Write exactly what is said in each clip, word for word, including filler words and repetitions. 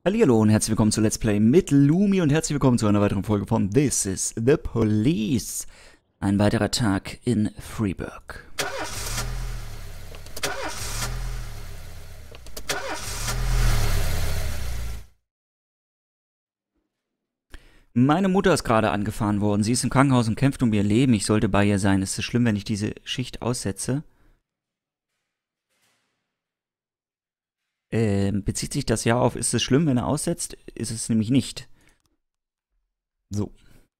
Hallihallo und herzlich willkommen zu Let's Play mit Lumi und herzlich willkommen zu einer weiteren Folge von This is the Police. Ein weiterer Tag in Freeburg. Meine Mutter ist gerade angefahren worden. Sie ist im Krankenhaus und kämpft um ihr Leben. Ich sollte bei ihr sein. Ist es schlimm, wenn ich diese Schicht aussetze? Ähm, bezieht sich das ja auf, ist es schlimm, wenn er aussetzt? Ist es nämlich nicht. So.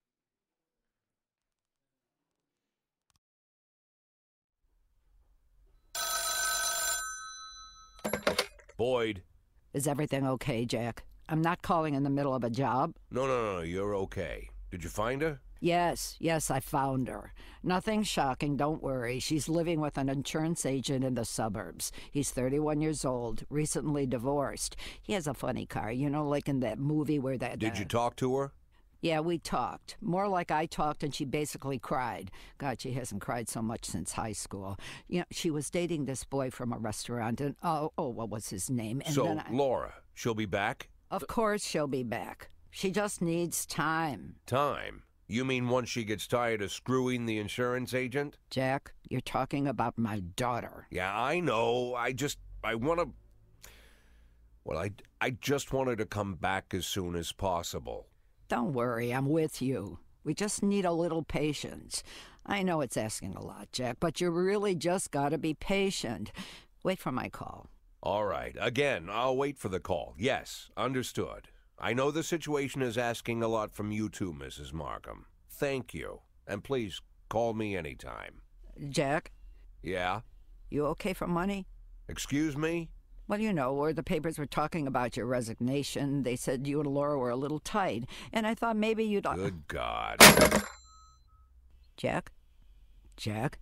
Boyd. Is everything okay, Jack? I'm not calling in the middle of a job. No, no, no, you're okay. Did you find her? Yes, yes, I found her. Nothing shocking, don't worry. She's living with an insurance agent in the suburbs. He's thirty-one years old, recently divorced. He has a funny car, you know, like in that movie where that... Did uh, you talk to her? Yeah, we talked. More like I talked and she basically cried. God, she hasn't cried so much since high school. You know, she was dating this boy from a restaurant and, oh, oh, what was his name? And so, then I, Laura, she'll be back? Of course she'll be back. She just needs time. Time? You mean once she gets tired of screwing the insurance agent? Jack, you're talking about my daughter. Yeah, I know. I just, I want to... Well, I, I just want her to come back as soon as possible. Don't worry, I'm with you. We just need a little patience. I know it's asking a lot, Jack, but you really just gotta be patient. Wait for my call. All right. Again, I'll wait for the call. Yes, understood. I know the situation is asking a lot from you too, Missus Markham. Thank you. And please, call me anytime. Jack, Yeah? you okay for money? Excuse me? Well, you know, where the papers were talking about your resignation, they said you and Laura were a little tight, and I thought maybe you'd... Good God. Jack? Jack?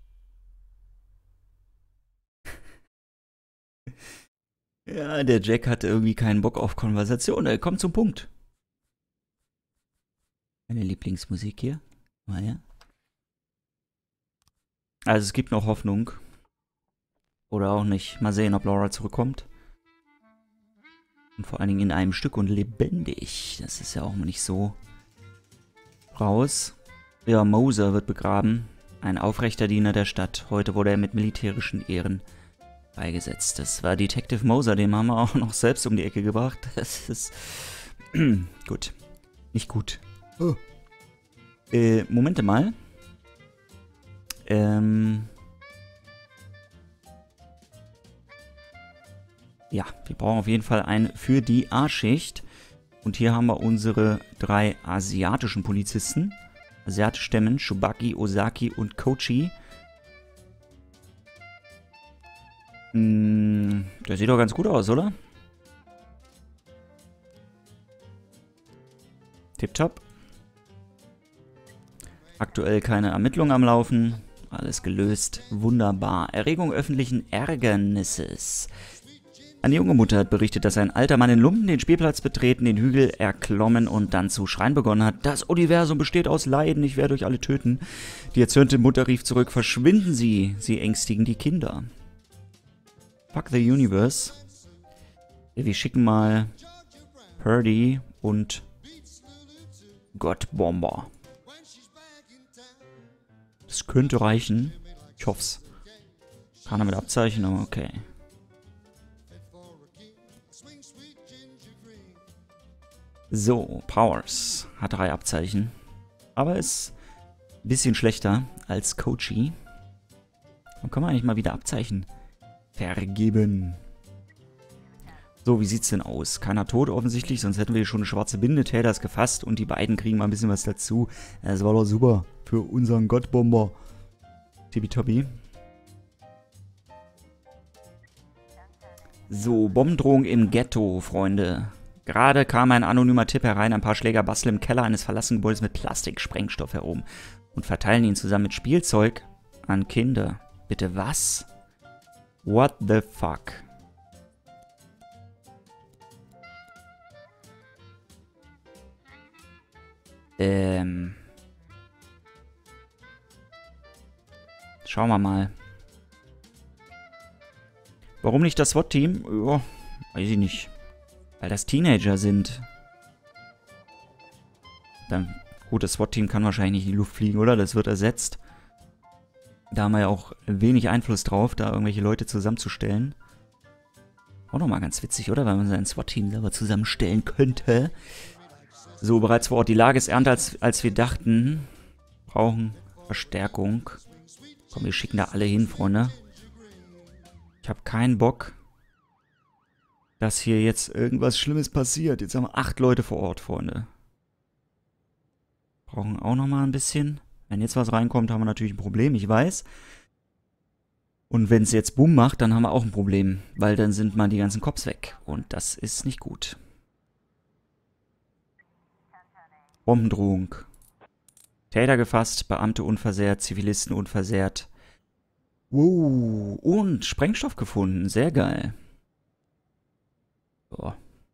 Ja, der Jack hatte irgendwie keinen Bock auf Konversation. Er kommt zum Punkt. Meine Lieblingsmusik hier. Mal her. Also es gibt noch Hoffnung. Oder auch nicht. Mal sehen, ob Laura zurückkommt. Und vor allen Dingen in einem Stück und lebendig. Das ist ja auch nicht so raus. Ja, Moser wird begraben. Ein aufrechter Diener der Stadt. Heute wurde er mit militärischen Ehren beigesetzt. Das war Detective Moser, den haben wir auch noch selbst um die Ecke gebracht. Das ist gut. Nicht gut. Oh. Äh, Momente mal. Ähm. Ja, wir brauchen auf jeden Fall einen für die A-Schicht. Und hier haben wir unsere drei asiatischen Polizisten. Asiatisch stemmen, Shubaki, Ozaki und Kochi. Hm, der sieht doch ganz gut aus, oder? Tipptopp. Aktuell keine Ermittlungen am Laufen. Alles gelöst. Wunderbar. Erregung öffentlichen Ärgernisses. Eine junge Mutter hat berichtet, dass ein alter Mann in Lumpen den Spielplatz betreten, den Hügel erklommen und dann zu schreien begonnen hat. Das Universum besteht aus Leiden, ich werde euch alle töten. Die erzürnte Mutter rief zurück, verschwinden Sie, Sie ängstigen die Kinder. Fuck the Universe. Ja, wir schicken mal Purdy und Gottbomber. Das könnte reichen. Ich hoff's. Kann er mit Abzeichen, aber okay. So, Powers hat drei Abzeichen. Aber ist ein bisschen schlechter als Kochi. Dann können wir eigentlich mal wieder Abzeichen vergeben. So, wie sieht's denn aus? Keiner tot offensichtlich, sonst hätten wir hier schon eine schwarze Binde. Taylor ist gefasst und die beiden kriegen mal ein bisschen was dazu. Das war doch super für unseren Gottbomber. Tippitoppi. So, Bombendrohung im Ghetto, Freunde. Gerade kam ein anonymer Tipp herein, ein paar Schläger basteln im Keller eines verlassenen Gebäudes mit Plastiksprengstoff herum und verteilen ihn zusammen mit Spielzeug an Kinder. Bitte was? What the fuck? Ähm. Schauen wir mal. Warum nicht das SWAT-Team? Ja, weiß ich nicht. Weil das Teenager sind. Dann, gut, das SWAT-Team kann wahrscheinlich nicht in die Luft fliegen, oder? Das wird ersetzt. Da haben wir ja auch wenig Einfluss drauf, da irgendwelche Leute zusammenzustellen. Auch nochmal ganz witzig, oder? Weil man sein SWAT-Team selber zusammenstellen könnte. So, bereits vor Ort. Die Lage ist ernster, als, als wir dachten. Brauchen Verstärkung. Komm, wir schicken da alle hin, Freunde. Ich habe keinen Bock, dass hier jetzt irgendwas Schlimmes passiert. Jetzt haben wir acht Leute vor Ort, Freunde. Brauchen auch nochmal ein bisschen. Wenn jetzt was reinkommt, haben wir natürlich ein Problem, ich weiß. Und wenn es jetzt Boom macht, dann haben wir auch ein Problem. Weil dann sind mal die ganzen Cops weg. Und das ist nicht gut. Bombendrohung. Täter gefasst, Beamte unversehrt, Zivilisten unversehrt. Wow. Und Sprengstoff gefunden. Sehr geil. So.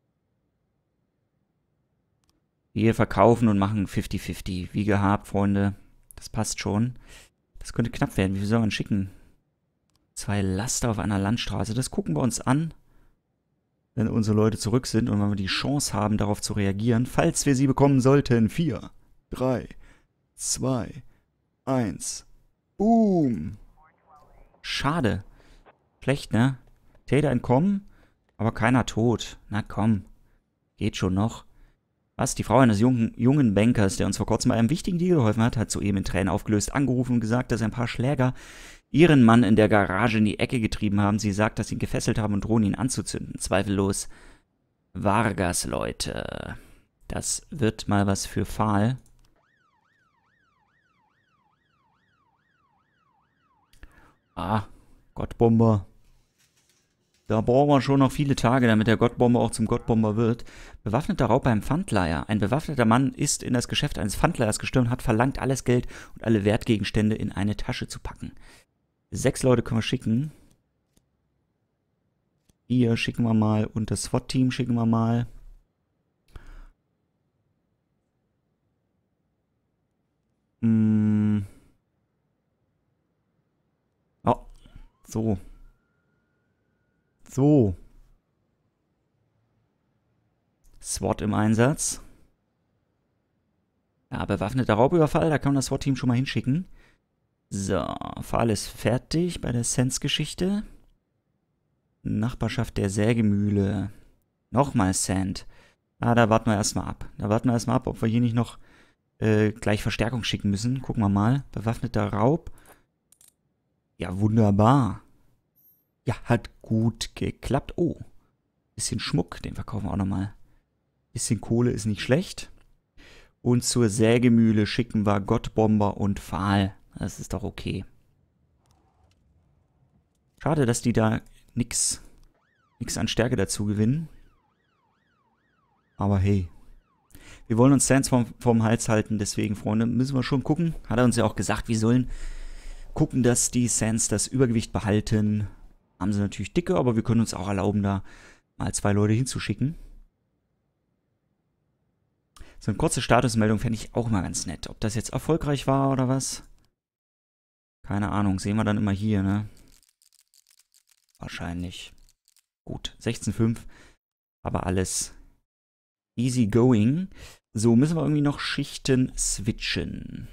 Wir verkaufen und machen fifty fifty. Wie gehabt, Freunde. Das passt schon. Das könnte knapp werden. Wie viel soll man schicken? Zwei Laster auf einer Landstraße. Das gucken wir uns an, wenn unsere Leute zurück sind und wenn wir die Chance haben, darauf zu reagieren. Falls wir sie bekommen sollten. Vier, drei, zwei, eins. Boom. Schade. Schlecht, ne? Täter entkommen, aber keiner tot. Na komm. Geht schon noch. Was? Die Frau eines jungen, jungen Bankers, der uns vor kurzem bei einem wichtigen Deal geholfen hat, hat soeben in Tränen aufgelöst, angerufen und gesagt, dass ein paar Schläger ihren Mann in der Garage in die Ecke getrieben haben. Sie sagt, dass sie ihn gefesselt haben und drohen, ihn anzuzünden. Zweifellos Vargas, Leute. Das wird mal was für Pfahl. Ah, Gottbomber. Da brauchen wir schon noch viele Tage, damit der Gottbomber auch zum Gottbomber wird. Bewaffneter Raub beim Pfandleiher. Ein bewaffneter Mann ist in das Geschäft eines Pfandleihers gestürmt, hat verlangt, alles Geld und alle Wertgegenstände in eine Tasche zu packen. Sechs Leute können wir schicken. Hier schicken wir mal und das SWAT-Team schicken wir mal. Hm. Oh, so. So. SWAT im Einsatz. Ja, bewaffneter Raubüberfall, da kann man das SWAT-Team schon mal hinschicken. So, Fall ist fertig bei der Sands-Geschichte. Nachbarschaft der Sägemühle. Nochmal Sand. Ah, da warten wir erstmal ab. Da warten wir erstmal ab, ob wir hier nicht noch äh, gleich Verstärkung schicken müssen. Gucken wir mal. Bewaffneter Raub. Ja, wunderbar. Ja, hat gut geklappt. Oh, bisschen Schmuck, den verkaufen wir auch nochmal. Bisschen Kohle ist nicht schlecht. Und zur Sägemühle schicken wir Gottbomber und Pfahl. Das ist doch okay. Schade, dass die da nix, nix an Stärke dazu gewinnen. Aber hey. Wir wollen uns Sands vom, vom Hals halten, deswegen, Freunde, müssen wir schon gucken. Hat er uns ja auch gesagt, wir sollen gucken, dass die Sands das Übergewicht behalten. Haben sie natürlich dicke, aber wir können uns auch erlauben, da mal zwei Leute hinzuschicken. So eine kurze Statusmeldung fände ich auch mal ganz nett. Ob das jetzt erfolgreich war oder was? Keine Ahnung, sehen wir dann immer hier, ne? Wahrscheinlich. Gut, sechzehn fünf, aber alles easy going. So, müssen wir irgendwie noch Schichten switchen.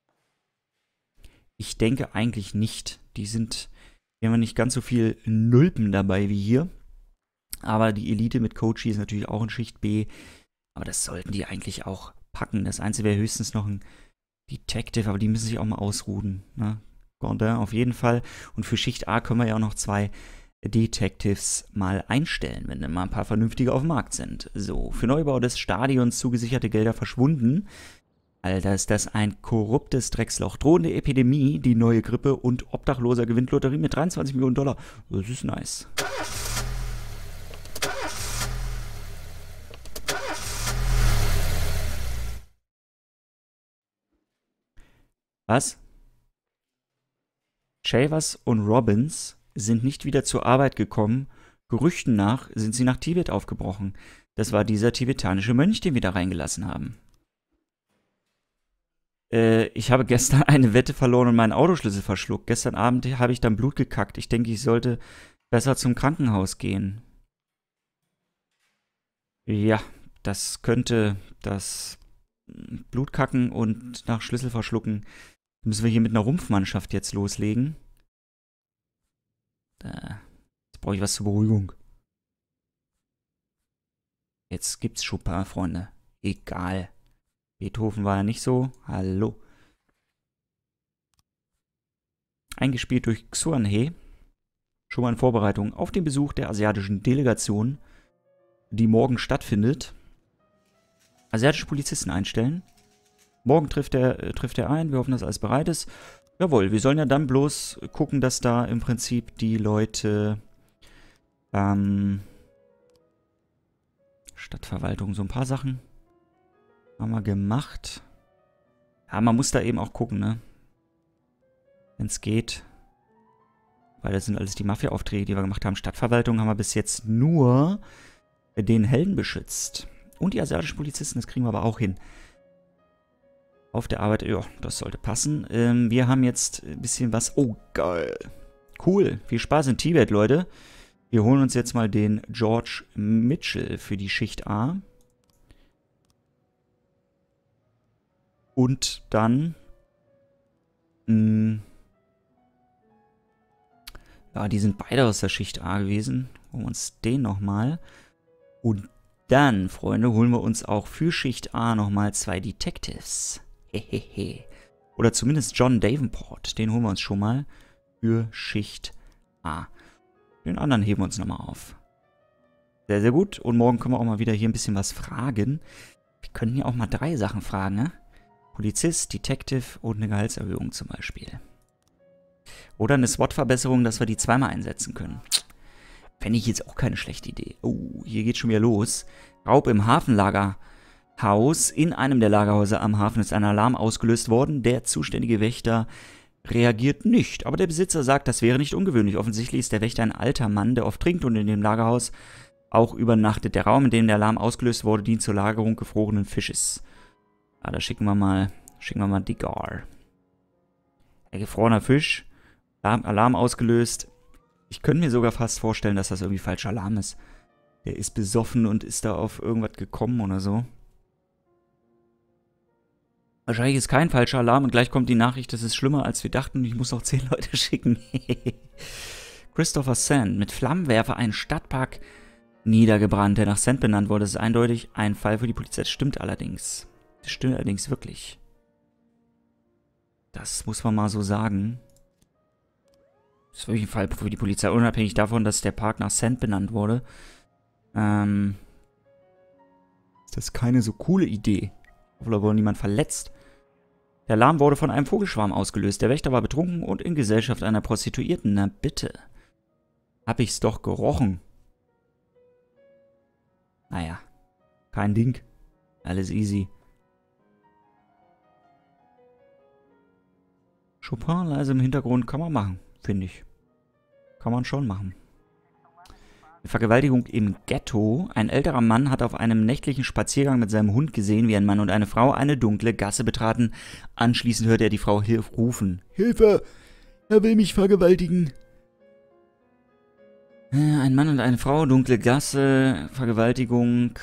Ich denke eigentlich nicht. Die sind, hier haben wir nicht ganz so viel Nulpen dabei wie hier. Aber die Elite mit Kochi ist natürlich auch in Schicht B. Aber das sollten die eigentlich auch packen. Das Einzige wäre höchstens noch ein Detective, aber die müssen sich auch mal ausruhen. Ne? Gondin auf jeden Fall. Und für Schicht A können wir ja auch noch zwei Detectives mal einstellen, wenn dann mal ein paar vernünftige auf dem Markt sind. So, für Neubau des Stadions zugesicherte Gelder verschwunden. Alter, ist das ein korruptes Drecksloch. Drohende Epidemie, die neue Grippe und Obdachloser gewinnt Lotterie mit dreiundzwanzig Millionen Dollar. Das ist nice. Was? Chavers und Robbins sind nicht wieder zur Arbeit gekommen. Gerüchten nach sind sie nach Tibet aufgebrochen. Das war dieser tibetanische Mönch, den wir da reingelassen haben. Äh, ich habe gestern eine Wette verloren und meinen Autoschlüssel verschluckt. Gestern Abend habe ich dann Blut gekackt. Ich denke, ich sollte besser zum Krankenhaus gehen. Ja, das könnte das Blutkacken und nach Schlüssel verschlucken. Müssen wir hier mit einer Rumpfmannschaft jetzt loslegen. Da. Jetzt brauche ich was zur Beruhigung. Jetzt gibt's Chopin, Freunde. Egal. Beethoven war ja nicht so. Hallo. Eingespielt durch Xuan He. Schon mal in Vorbereitung auf den Besuch der asiatischen Delegation, die morgen stattfindet. Asiatische Polizisten einstellen. Morgen trifft er, äh, trifft er ein. Wir hoffen, dass alles bereit ist. Jawohl, wir sollen ja dann bloß gucken, dass da im Prinzip die Leute ähm, Stadtverwaltung, so ein paar Sachen haben wir gemacht. Ja, man muss da eben auch gucken, ne? Wenn es geht. Weil das sind alles die Mafia-Aufträge, die wir gemacht haben. Stadtverwaltung haben wir bis jetzt nur den Helden beschützt. Und die asiatischen Polizisten, das kriegen wir aber auch hin. Auf der Arbeit, ja, das sollte passen. Ähm, wir haben jetzt ein bisschen was... Oh, geil. Cool. Viel Spaß in Tibet, Leute. Wir holen uns jetzt mal den George Mitchell für die Schicht A. Und dann... Mh, ja, die sind beide aus der Schicht A gewesen. Holen wir uns den nochmal. Und dann, Freunde, holen wir uns auch für Schicht A nochmal zwei Detectives. Hehehe. Oder zumindest John Davenport. Den holen wir uns schon mal für Schicht A. Den anderen heben wir uns nochmal auf. Sehr, sehr gut. Und morgen können wir auch mal wieder hier ein bisschen was fragen. Wir können hier auch mal drei Sachen fragen, ne? Polizist, Detective und eine Gehaltserhöhung zum Beispiel. Oder eine SWAT-Verbesserung, dass wir die zweimal einsetzen können. Fände ich jetzt auch keine schlechte Idee. Oh, hier geht schon wieder los. Raub im Hafenlagerhaus. In einem der Lagerhäuser am Hafen ist ein Alarm ausgelöst worden. Der zuständige Wächter reagiert nicht. Aber der Besitzer sagt, das wäre nicht ungewöhnlich. Offensichtlich ist der Wächter ein alter Mann, der oft trinkt und in dem Lagerhaus auch übernachtet. Der Raum, in dem der Alarm ausgelöst wurde, dient zur Lagerung gefrorenen Fisches. Ah, da schicken wir mal, schicken wir mal Digar. Ein gefrorener Fisch. Alarm, Alarm ausgelöst. Ich könnte mir sogar fast vorstellen, dass das irgendwie falscher Alarm ist. Der ist besoffen und ist da auf irgendwas gekommen oder so. Wahrscheinlich ist kein falscher Alarm und gleich kommt die Nachricht, das ist schlimmer als wir dachten und ich muss noch zehn Leute schicken. Christopher Sand. Mit Flammenwerfer einen Stadtpark niedergebrannt, der nach Sand benannt wurde. Das ist eindeutig ein Fall für die Polizei. Das stimmt allerdings. Das stimmt allerdings wirklich. Das muss man mal so sagen. Das ist wirklich ein Fall für die Polizei, unabhängig davon, dass der Park nach Sand benannt wurde. Ähm, ist das keine so coole Idee? Oder wurde niemand verletzt? Der Alarm wurde von einem Vogelschwarm ausgelöst. Der Wächter war betrunken und in Gesellschaft einer Prostituierten. Na bitte. Hab ich's doch gerochen. Naja. Kein Ding. Alles easy. Chopin leise im Hintergrund kann man machen, finde ich. Kann man schon machen. Eine Vergewaltigung im Ghetto. Ein älterer Mann hat auf einem nächtlichen Spaziergang mit seinem Hund gesehen, wie ein Mann und eine Frau eine dunkle Gasse betraten. Anschließend hörte er die Frau Hilf rufen. Hilfe! Er will mich vergewaltigen. Ein Mann und eine Frau, dunkle Gasse, Vergewaltigung.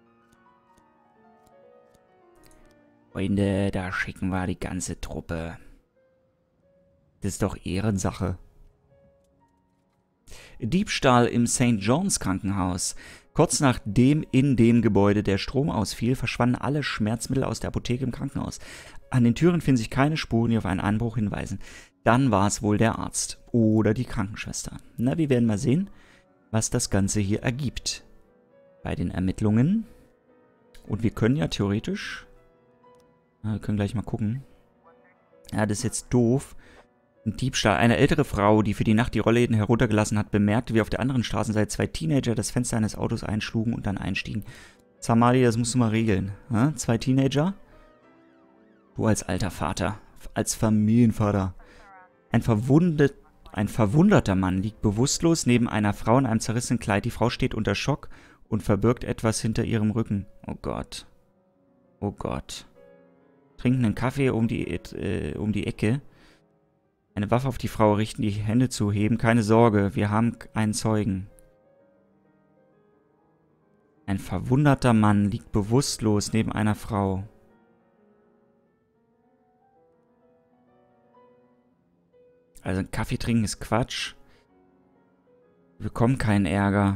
Freunde, da schicken wir die ganze Truppe. Das ist doch Ehrensache. Diebstahl im Saint John's Krankenhaus. Kurz nachdem in dem Gebäude der Strom ausfiel, verschwanden alle Schmerzmittel aus der Apotheke im Krankenhaus. An den Türen finden sich keine Spuren, die auf einen Einbruch hinweisen. Dann war es wohl der Arzt oder die Krankenschwester. Na, wir werden mal sehen, was das Ganze hier ergibt. Bei den Ermittlungen. Und wir können ja theoretisch... Na, wir können gleich mal gucken. Ja, das ist jetzt doof. Ein Diebstahl. Eine ältere Frau, die für die Nacht die Rollläden heruntergelassen hat, bemerkte, wie auf der anderen Straßenseite zwei Teenager das Fenster eines Autos einschlugen und dann einstiegen. Samali, das musst du mal regeln. Ja? Zwei Teenager? Du als alter Vater. Als Familienvater. Ein, verwundet, ein verwunderter Mann liegt bewusstlos neben einer Frau in einem zerrissenen Kleid. Die Frau steht unter Schock und verbirgt etwas hinter ihrem Rücken. Oh Gott. Oh Gott. Trinken einen Kaffee um die, äh, um die Ecke. Eine Waffe auf die Frau richten, die Hände zu heben. Keine Sorge, wir haben einen Zeugen. Ein verwunderter Mann liegt bewusstlos neben einer Frau. Also ein Kaffee trinken ist Quatsch. Wir bekommen keinen Ärger.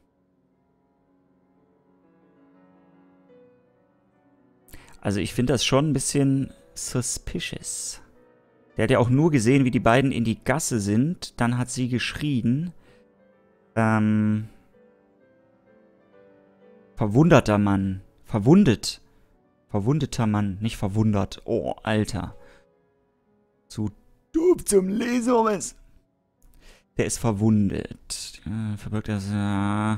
Also ich finde das schon ein bisschen suspicious. Der hat ja auch nur gesehen, wie die beiden in die Gasse sind. Dann hat sie geschrien. Ähm... Verwunderter Mann. Verwundet. Verwundeter Mann. Nicht verwundert. Oh, Alter. Zu doof zum Lesen, um es. Der ist verwundet. Ja, verbirgt das. Ja.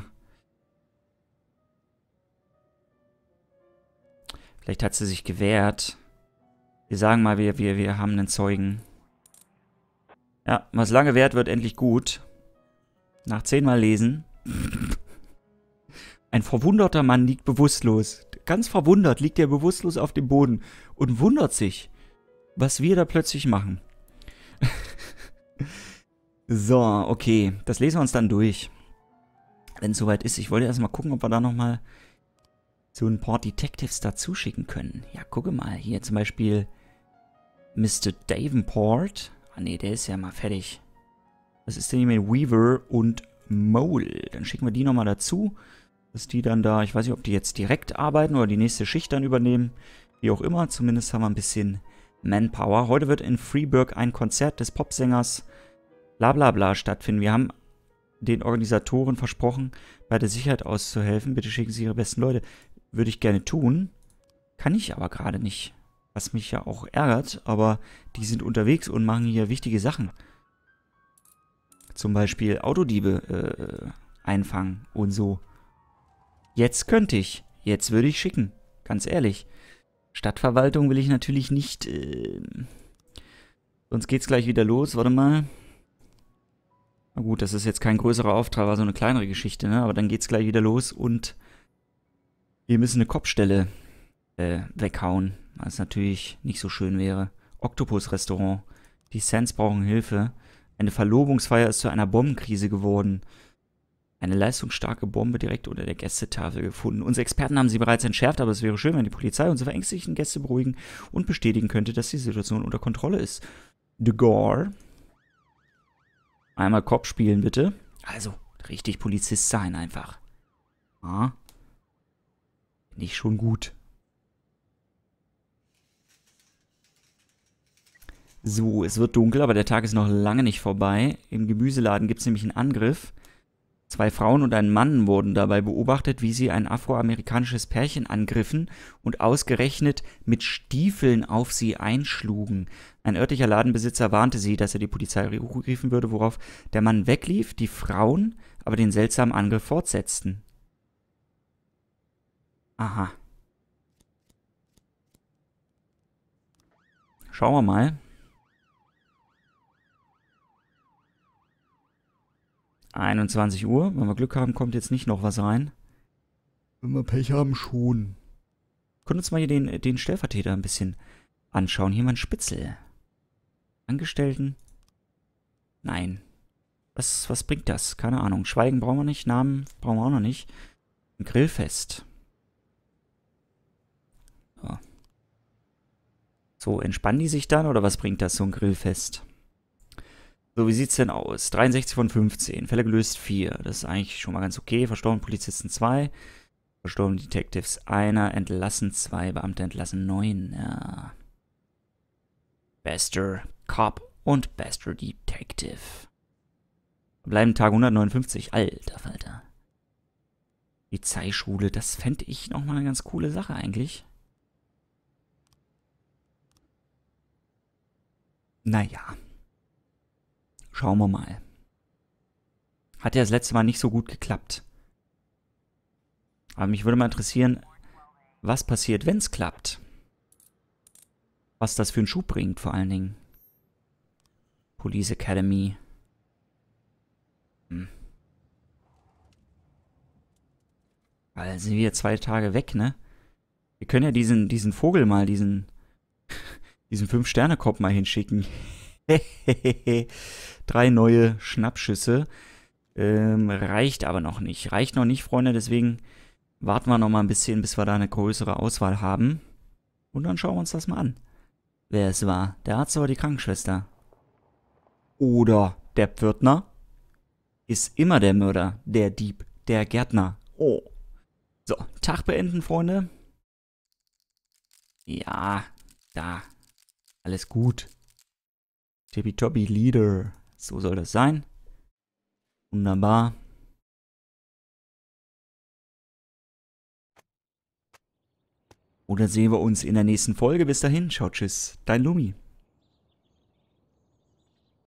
Vielleicht hat sie sich gewehrt. Wir sagen mal, wir, wir, wir haben einen Zeugen. Ja, was lange währt, wird endlich gut. Nach zehnmal lesen. Ein verwunderter Mann liegt bewusstlos. Ganz verwundert liegt er bewusstlos auf dem Boden und wundert sich, was wir da plötzlich machen. So, okay. Das lesen wir uns dann durch. Wenn es soweit ist. Ich wollte erstmal gucken, ob wir da nochmal so ein paar Detectives dazu schicken können. Ja, gucke mal. Hier zum Beispiel Mister Davenport. Ah, ne, der ist ja mal fertig. Was ist denn hier mit Weaver und Mole? Dann schicken wir die nochmal dazu. Dass die dann da, ich weiß nicht, ob die jetzt direkt arbeiten oder die nächste Schicht dann übernehmen. Wie auch immer, zumindest haben wir ein bisschen Manpower. Heute wird in Freeburg ein Konzert des Popsängers bla bla bla stattfinden. Wir haben den Organisatoren versprochen, bei der Sicherheit auszuhelfen. Bitte schicken Sie Ihre besten Leute. Würde ich gerne tun. Kann ich aber gerade nicht. Was mich ja auch ärgert, aber die sind unterwegs und machen hier wichtige Sachen. Zum Beispiel Autodiebe äh, einfangen und so. Jetzt könnte ich. Jetzt würde ich schicken. Ganz ehrlich. Stadtverwaltung will ich natürlich nicht. Äh, sonst geht's gleich wieder los. Warte mal. Na gut, das ist jetzt kein größerer Auftrag, war so eine kleinere Geschichte, ne? Aber dann geht's gleich wieder los und wir müssen eine Kopfstelle äh, weghauen. Was natürlich nicht so schön wäre. Octopus-Restaurant. Die Sands brauchen Hilfe. Eine Verlobungsfeier ist zu einer Bombenkrise geworden. Eine leistungsstarke Bombe direkt unter der Gästetafel gefunden. Unsere Experten haben sie bereits entschärft, aber es wäre schön, wenn die Polizei unsere verängstigten Gäste beruhigen und bestätigen könnte, dass die Situation unter Kontrolle ist. De Gore. Einmal Kopf spielen, bitte. Also, richtig Polizist sein einfach. Ah. Finde ich schon gut. So, es wird dunkel, aber der Tag ist noch lange nicht vorbei. Im Gemüseladen gibt es nämlich einen Angriff. Zwei Frauen und ein Mann wurden dabei beobachtet, wie sie ein afroamerikanisches Pärchen angriffen und ausgerechnet mit Stiefeln auf sie einschlugen. Ein örtlicher Ladenbesitzer warnte sie, dass er die Polizei rufen würde, worauf der Mann weglief, die Frauen aber den seltsamen Angriff fortsetzten. Aha. Schauen wir mal. einundzwanzig Uhr. Wenn wir Glück haben, kommt jetzt nicht noch was rein. Wenn wir Pech haben, schon. Wir können uns mal hier den, den Stellvertreter ein bisschen anschauen. Hier mal ein Spitzel. Angestellten? Nein. Was, was bringt das? Keine Ahnung. Schweigen brauchen wir nicht. Namen brauchen wir auch noch nicht. Ein Grillfest. So. So, entspannen die sich dann oder was bringt das, so ein Grillfest? So, wie sieht's denn aus? dreiundsechzig von fünfzehn. Fälle gelöst vier. Das ist eigentlich schon mal ganz okay. Verstorbene Polizisten zwei. Verstorbene Detectives einer. Entlassen zwei. Beamte entlassen neun. Ja. Bester Cop und Bester Detective. Bleiben Tag hundertneunundfünfzig. Alter Falter. Polizeischule. Das fände ich nochmal eine ganz coole Sache eigentlich. Naja. Schauen wir mal. Hat ja das letzte Mal nicht so gut geklappt. Aber mich würde mal interessieren, was passiert, wenn es klappt. Was das für einen Schub bringt, vor allen Dingen. Police Academy. Hm. Weil sind wir zwei Tage weg, ne? Wir können ja diesen, diesen Vogel mal, diesen, diesen Fünf-Sterne-Kopf mal hinschicken. Drei neue Schnappschüsse. Ähm, reicht aber noch nicht. Reicht noch nicht, Freunde. Deswegen warten wir noch mal ein bisschen, bis wir da eine größere Auswahl haben. Und dann schauen wir uns das mal an. Wer es war. Der Arzt oder die Krankenschwester? Oder der Pförtner? Ist immer der Mörder, der Dieb, der Gärtner. Oh. So, Tag beenden, Freunde. Ja, da. Alles gut. Tippitoppi Leader. So soll das sein. Wunderbar. Und dann sehen wir uns in der nächsten Folge. Bis dahin. Ciao, tschüss. Dein Lumi.